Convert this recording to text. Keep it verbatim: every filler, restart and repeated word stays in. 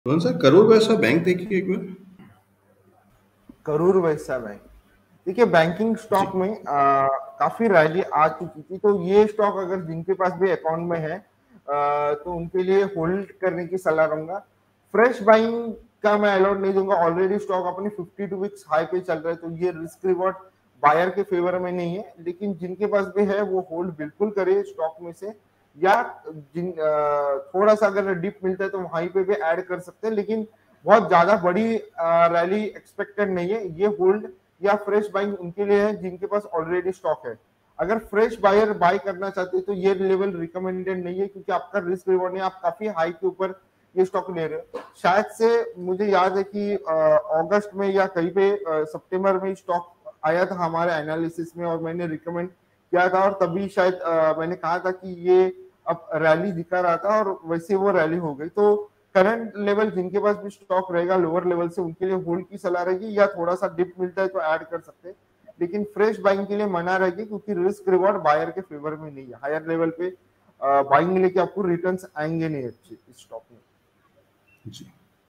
कौन सा? करूर वैसा बैंक देखिए एक बार। करूर वैसा बैंक, देखिए बैंकिंग जी। स्टॉक में आ, काफी रैली आ चुकी थी, तो ये स्टॉक अगर जिनके पास भी अकाउंट में है आ, तो उनके लिए होल्ड करने की सलाह दूंगा। फ्रेश बाइंग का मैं अलाउड नहीं दूंगा, ऑलरेडी स्टॉक अपने फिफ्टी टू वीक्स हाई पे चल रहा है, तो ये रिस्क रिवॉर्ड बायर के फेवर में नहीं है। लेकिन जिनके पास भी है वो होल्ड बिल्कुल करे स्टॉक में से, या जिन आ, थोड़ा सा अगर डिप मिलता है तो वहीं पे भी ऐड कर सकते हैं, लेकिन बहुत ज्यादा बड़ी रैली एक्सपेक्टेड नहीं है। ये होल्ड या फ्रेश बाइंग उनके लिए है जिनके पास ऑलरेडी स्टॉक है। अगर फ्रेश बायर बाय करना चाहते हैं तो ये लेवल रिकमेंडेड नहीं है, क्योंकि आपका रिस्क रिवॉर्ड नहीं, आप काफी हाई के ऊपर ये स्टॉक ले रहे हो। शायद से मुझे याद है कि अगस्त में या कहीं पे सितंबर में स्टॉक आया था हमारे एनालिसिस में, और मैंने रिकमेंड किया था, और तभी शायद आ, मैंने कहा था कि ये अब रैली दिखा रहा था, और वैसे वो रैली हो गई। तो करंट लेवल जिनके पास भी स्टॉक रहेगा लोअर लेवल से, उनके लिए होल्ड की सलाह रहेगी, या थोड़ा सा डिप मिलता है तो ऐड कर सकते हैं, लेकिन फ्रेश बाइंग के लिए मना रहेगी, क्योंकि रिस्क रिवॉर्ड बायर के फेवर में नहीं है। हायर लेवल पे बाइंग लेके आपको रिटर्न्स आएंगे नहीं अच्छे इस स्टॉक में। जी।